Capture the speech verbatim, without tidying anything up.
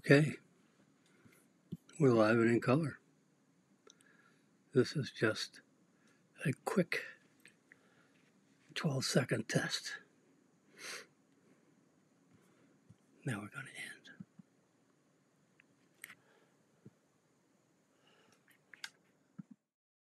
Okay, we're live and in color. This is just a quick twelve second test. Now we're going to end.